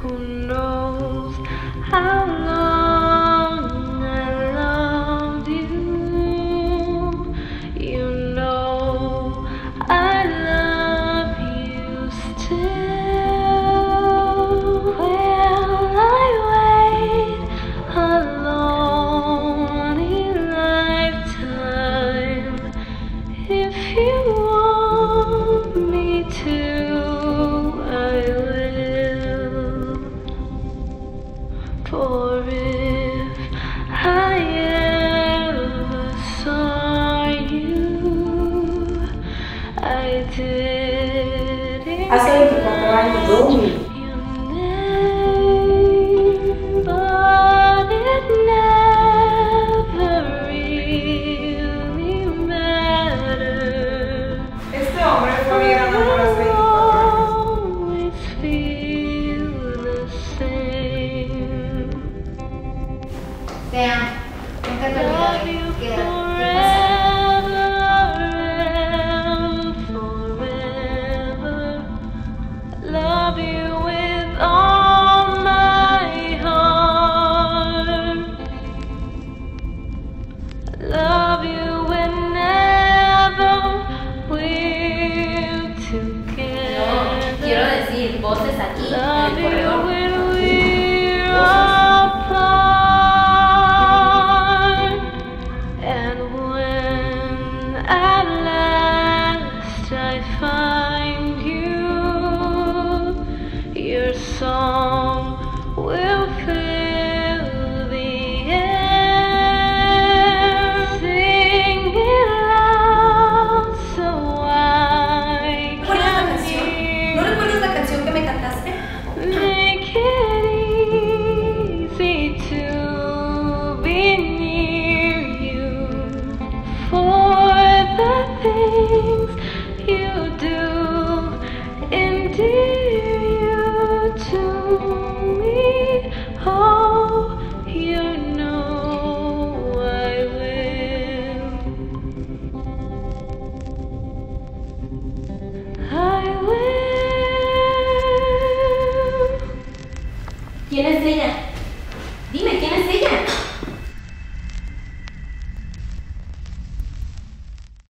Who knows how long I loved you? You know I love you still. Will I wait a lonely lifetime? If you want me to, I will. For if I ever saw you, I didn't Hace 24 años, 2000. your name, but it never really mattered. Este hombre fue mi gran amor hace 24 años. Always feel the same. Te amo. Nunca te Love olvidaré. you Quédate. forever, love you with all my heart. Love you whenever we're No, quiero together. decir voces aquí en Love el you corredor. when we're apart. And when at last I find you, your song will fill the air. Sing it loud so I ¿Recuerdas la can canción? hear. ¿No recuerdas la canción que me cantaste? Make it easy to be near you, for the things you do endear you to me. Oh, you know I will. I will. ¿Quién es ella?